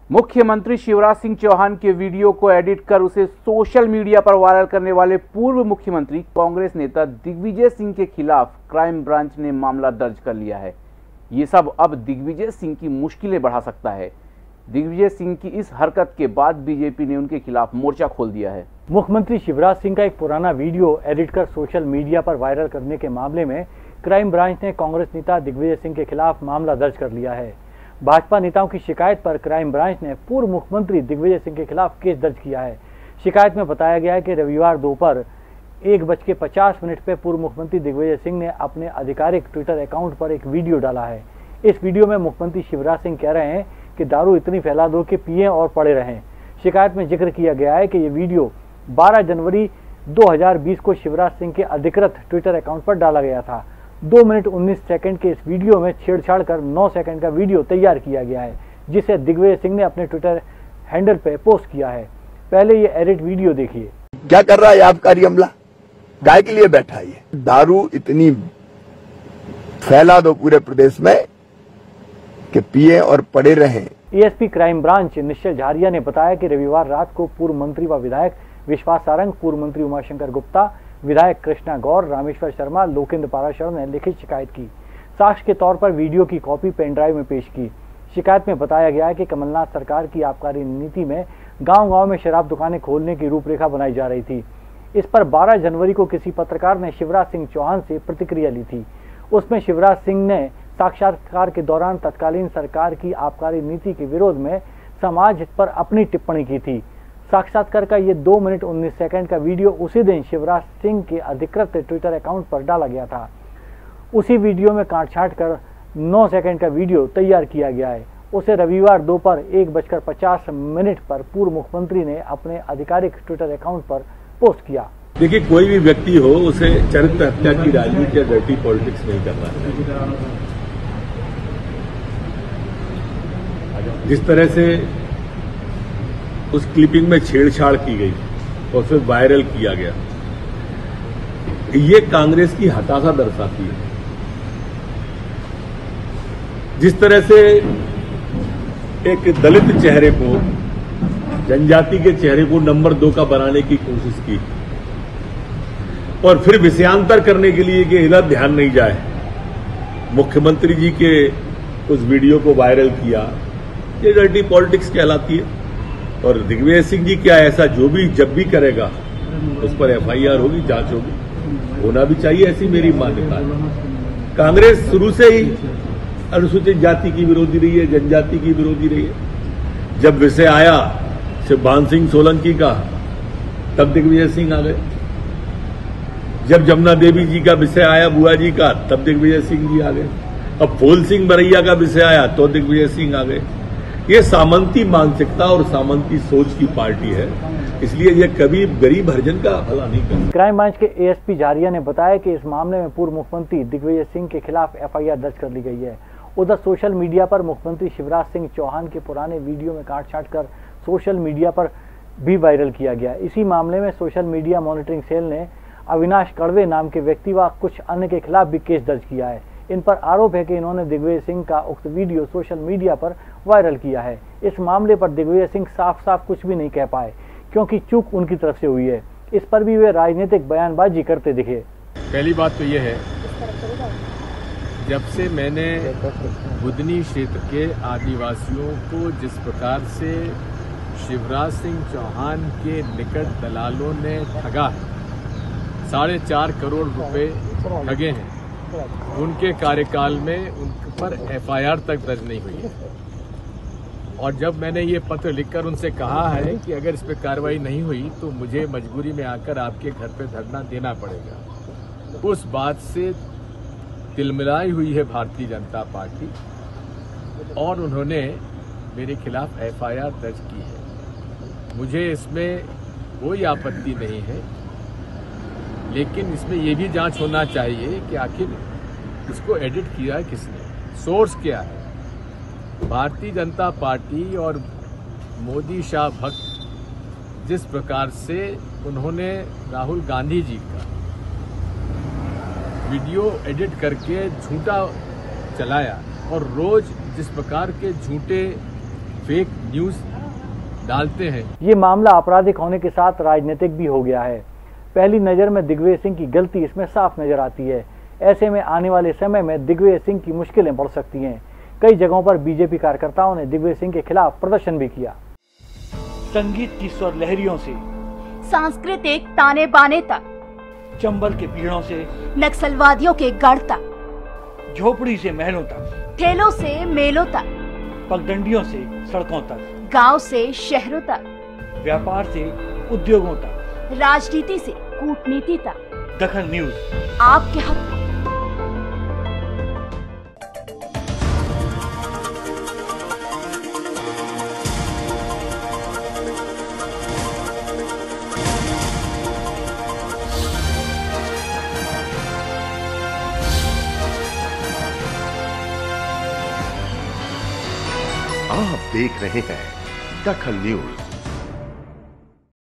मुख्यमंत्री शिवराज सिंह चौहान के वीडियो को एडिट कर उसे सोशल मीडिया पर वायरल करने वाले पूर्व मुख्यमंत्री कांग्रेस नेता दिग्विजय सिंह के खिलाफ क्राइम ब्रांच ने मामला दर्ज कर लिया है। ये सब अब दिग्विजय सिंह की मुश्किलें बढ़ा सकता है। दिग्विजय सिंह की इस हरकत के बाद बीजेपी ने उनके खिलाफ मोर्चा खोल दिया है। मुख्यमंत्री शिवराज सिंह का एक पुराना वीडियो एडिट कर सोशल मीडिया पर वायरल करने के मामले में क्राइम ब्रांच ने कांग्रेस नेता दिग्विजय सिंह के खिलाफ मामला दर्ज कर लिया है। भाजपा नेताओं की शिकायत पर क्राइम ब्रांच ने पूर्व मुख्यमंत्री दिग्विजय सिंह के खिलाफ केस दर्ज किया है। शिकायत में बताया गया है कि रविवार दोपहर 1:50 पर पूर्व मुख्यमंत्री दिग्विजय सिंह ने अपने आधिकारिक ट्विटर अकाउंट पर एक वीडियो डाला है। इस वीडियो में मुख्यमंत्री शिवराज सिंह कह रहे हैं कि दारू इतनी फैला दो कि पिए और पड़े रहें। शिकायत में जिक्र किया गया है कि ये वीडियो 12 जनवरी 2020 को शिवराज सिंह के अधिकृत ट्विटर अकाउंट पर डाला गया था। 2 मिनट 19 सेकंड के इस वीडियो में छेड़छाड़ कर 9 सेकंड का वीडियो तैयार किया गया है, जिसे दिग्विजय सिंह ने अपने ट्विटर हैंडल पर पोस्ट किया है। पहले ये एडिट वीडियो देखिए। क्या कर रहा है आबकारी अमला? गाय के लिए बैठा है। दारू इतनी फैला दो पूरे प्रदेश में कि पिए और पड़े रहें। ASP crime branch Nishchal Jharia ने बताया कि रविवार रात को पूर्व मंत्री व विधायक विश्वास सारंग, पूर्व मंत्री उमाशंकर गुप्ता, विधायक कृष्णा गौर, रामेश्वर शर्मा, लोकेंद्र पाराशर ने लिखित शिकायत की। साक्ष्य के तौर पर वीडियो की कॉपी पेन ड्राइव में पेश की। शिकायत में बताया गया है कि कमलनाथ सरकार की आबकारी नीति में गांव-गांव में शराब दुकानें खोलने की रूपरेखा बनाई जा रही थी। इस पर 12 जनवरी को किसी पत्रकार ने शिवराज सिंह चौहान से प्रतिक्रिया ली थी। उसमें शिवराज सिंह ने साक्षात्कार के दौरान तत्कालीन सरकार की आबकारी नीति के विरोध में समाज हित पर अपनी टिप्पणी की थी। साक्षात्कार का ये 2 मिनट 19 सेकंड का वीडियो उसी दिन शिवराज सिंह के अधिकृत ट्विटर अकाउंट पर डाला गया था। उसी वीडियो में काट-छांट कर 9 सेकंड का वीडियो तैयार किया गया है। उसे रविवार दोपहर 1:50 पर पूर्व मुख्यमंत्री ने अपने आधिकारिक ट्विटर अकाउंट पर पोस्ट किया। देखिए, कोई भी व्यक्ति हो, उसे चरित्र हत्या की राजनीति या डर्टी पॉलिटिक्स नहीं करना है। जिस तरह से उस क्लिपिंग में छेड़छाड़ की गई और फिर वायरल किया गया, ये कांग्रेस की हताशा दर्शाती है। जिस तरह से एक दलित चेहरे को, जनजाति के चेहरे को नंबर 2 का बनाने की कोशिश की और फिर विषयांतर करने के लिए कि इधर ध्यान नहीं जाए, मुख्यमंत्री जी के उस वीडियो को वायरल किया, ये डर्टी पॉलिटिक्स कहलाती है। और दिग्विजय सिंह जी क्या ऐसा जो भी जब भी करेगा उस पर एफआईआर होगी, जांच होगी, होना भी चाहिए, ऐसी मेरी मान्यता है। कांग्रेस शुरू से ही अनुसूचित जाति की विरोधी रही है, जनजाति की विरोधी रही है। जब विषय आया शिवभान सिंह सोलंकी का, तब दिग्विजय सिंह आ गए। जब जमुना देवी जी का विषय आया, बुआ जी का, तब दिग्विजय सिंह जी आ गए। अब फूल सिंह बरैया का विषय आया तो दिग्विजय सिंह आ गए। ये सामंती मानसिकता और सामंती सोच की पार्टी है, इसलिए ये कभी गरीब हरिजन का भला नहीं करती। क्राइम ब्रांच के एएसपी झारिया ने बताया कि इस मामले में पूर्व मुख्यमंत्री दिग्विजय सिंह के खिलाफ एफआईआर दर्ज कर ली गई है। उधर सोशल मीडिया पर मुख्यमंत्री शिवराज सिंह चौहान के पुराने वीडियो में काट-छांट कर सोशल मीडिया पर भी वायरल किया गया। इसी मामले में सोशल मीडिया मॉनिटरिंग सेल ने अविनाश कड़वे नाम के व्यक्ति व कुछ अन्य के खिलाफ भी केस दर्ज किया है। इन पर आरोप है कि इन्होंने दिग्विजय सिंह का उक्त वीडियो सोशल मीडिया पर वायरल किया है। इस मामले पर दिग्विजय सिंह साफ कुछ भी नहीं कह पाए, क्योंकि चूक उनकी तरफ से हुई है। इस पर भी वे राजनीतिक बयानबाजी करते दिखे। पहली बात तो यह है, जब से मैंने बुदनी क्षेत्र के आदिवासियों को जिस प्रकार से शिवराज सिंह चौहान के निकट दलालों ने ठगा, 4.5 करोड़ रुपए ठगे हैं, उनके कार्यकाल में उन पर एफआईआर तक दर्ज नहीं हुई है। और जब मैंने ये पत्र लिखकर उनसे कहा है कि अगर इस पर कार्रवाई नहीं हुई तो मुझे मजबूरी में आकर आपके घर पे धरना देना पड़ेगा, उस बात से तिलमिलाई हुई है भारतीय जनता पार्टी और उन्होंने मेरे खिलाफ एफआईआर दर्ज की है। मुझे इसमें कोई आपत्ति नहीं है, लेकिन इसमें यह भी जांच होना चाहिए कि आखिर इसको एडिट किया किसने, सोर्स क्या है। भारतीय जनता पार्टी और मोदी शाह भक्त जिस प्रकार से उन्होंने राहुल गांधी जी का वीडियो एडिट करके झूठा चलाया और रोज जिस प्रकार के झूठे फेक न्यूज डालते हैं। ये मामला आपराधिक होने के साथ राजनीतिक भी हो गया है। पहली नजर में दिग्विजय सिंह की गलती इसमें साफ नजर आती है। ऐसे में आने वाले समय में दिग्विजय सिंह की मुश्किलें बढ़ सकती हैं। कई जगहों पर बीजेपी कार्यकर्ताओं ने दिग्विजय सिंह के खिलाफ प्रदर्शन भी किया। संगीत की स्वर लहरियों से सांस्कृतिक ताने बाने तक, चंबल के पीड़ों से नक्सलवादियों के गढ़ तक, झोपड़ी से महलों तक, ठेलों से मेलों तक, पगडंडियों से सड़कों तक, गांव से शहरों तक, व्यापार से उद्योगों तक, राजनीति से कूटनीति तक, दखल न्यूज आपके हक में। आप देख रहे हैं दखल न्यूज।